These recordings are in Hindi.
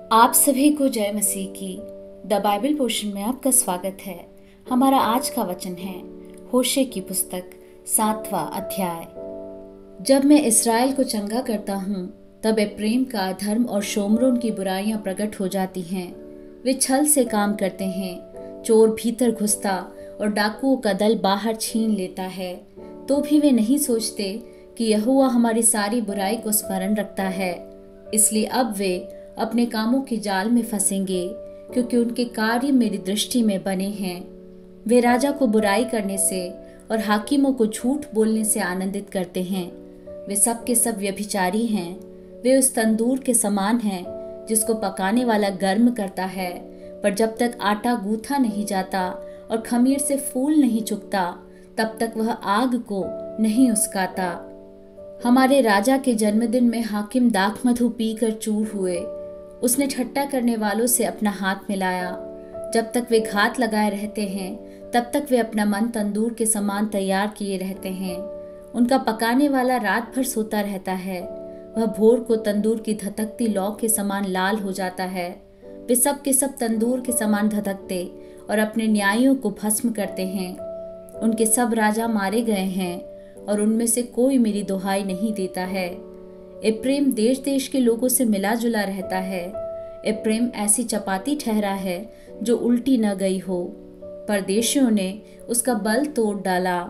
आप सभी को जय मसीह की द बाइबल पोर्शन में आपका स्वागत है। हमारा आज का वचन है होशे की पुस्तक 7वां अध्याय। जब मैं इस्राएल को चंगा करता हूँ तब एप्रैम का अधर्म और शोमरोन की बुराइयां प्रकट हो जाती हैं। वे छल से काम करते हैं, चोर भीतर घुसता और डाकुओं का दल बाहर छीन लेता है। तो भी वे नहीं सोचते कि यहोवा हमारी सारी बुराई को स्मरण रखता है। इसलिए अब वे अपने कामों के जाल में फंसेंगे, क्योंकि उनके कार्य मेरी दृष्टि में बने हैं। वे राजा को बुराई करने से और हाकिमों को झूठ बोलने से आनंदित करते हैं। वे सब के सब व्यभिचारी हैं। वे उस तंदूर के समान हैं जिसको पकाने वाला गर्म करता है, पर जब तक आटा गूथा नहीं जाता और खमीर से फूल नहीं चुकता तब तक वह आग को नहीं उसकाता। हमारे राजा के जन्मदिन में हाकिम दाख मधु पीकर चूर हुए। उसने ठट्टा करने वालों से अपना हाथ मिलाया। जब तक वे घात लगाए रहते हैं तब तक वे अपना मन तंदूर के समान तैयार किए रहते हैं। उनका पकाने वाला रात भर सोता रहता है। वह भोर को तंदूर की धधकती लौ के समान लाल हो जाता है। वे सब के सब तंदूर के समान धधकते और अपने न्यायियों को भस्म करते हैं। उनके सब राजा मारे गए हैं और उनमें से कोई मेरी दुहाई नहीं देता है। एप्रैम देश देश के लोगों से मिला जुला रहता है। एप्रैम ऐसी चपाती ठहरा है जो उल्टी न गई हो। परदेशियों ने उसका बल तोड़ डाला,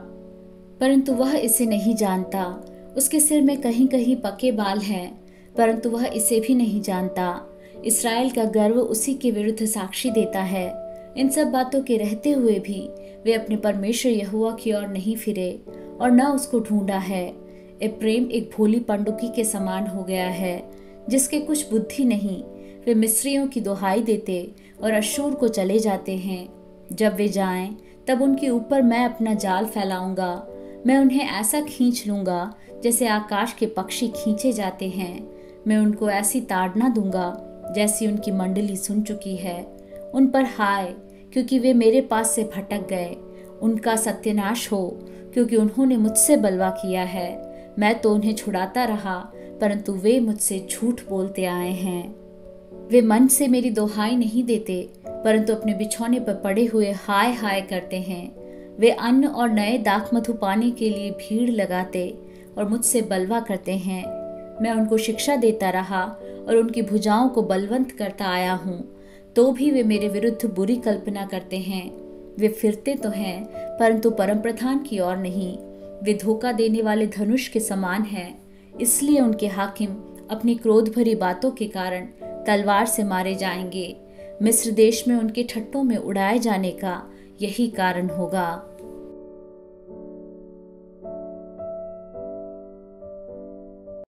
परंतु वह इसे नहीं जानता। उसके सिर में कहीं कहीं पके बाल हैं, परंतु वह इसे भी नहीं जानता। इस्राएल का गर्व उसी के विरुद्ध साक्षी देता है। इन सब बातों के रहते हुए भी वे अपने परमेश्वर यहोवा की ओर नहीं फिरे और न उसको ढूंढा है। एप्रैम एक भोली पंडुकी के समान हो गया है, जिसके कुछ बुद्धि नहीं। वे मिस्रियों की दुहाई देते और अश्शूर को चले जाते हैं। जब वे जाएं तब उनके ऊपर मैं अपना जाल फैलाऊंगा। मैं उन्हें ऐसा खींच लूंगा जैसे आकाश के पक्षी खींचे जाते हैं। मैं उनको ऐसी ताड़ना दूंगा जैसी उनकी मंडली सुन चुकी है। उन पर हाय, क्योंकि वे मेरे पास से भटक गए। उनका सत्यानाश हो, क्योंकि उन्होंने मुझसे बलवा किया है। मैं तो उन्हें छुड़ाता रहा, परंतु वे मुझसे झूठ बोलते आए हैं। वे मन से मेरी दोहाई नहीं देते, परंतु अपने बिछौने पर पड़े हुए हाय हाय करते हैं। वे अन्न और नए दाख मधु पाने के लिए भीड़ लगाते और मुझसे बलवा करते हैं। मैं उनको शिक्षा देता रहा और उनकी भुजाओं को बलवंत करता आया हूँ, तो भी वे मेरे विरुद्ध बुरी कल्पना करते हैं। वे फिरते तो हैं, परंतु परमप्रधान की ओर नहीं। वे धोखा देने वाले धनुष के समान हैं, इसलिए उनके हाकिम अपनी क्रोध भरी बातों के कारण तलवार से मारे जाएंगे। मिस्र देश में उनके ठट्टों में उड़ाए जाने का यही कारण होगा।